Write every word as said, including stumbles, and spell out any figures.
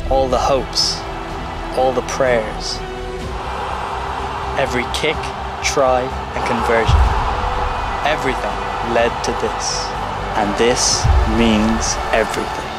all the hopes, all the prayers, every kick, try and conversion, everything led to this. And this means everything.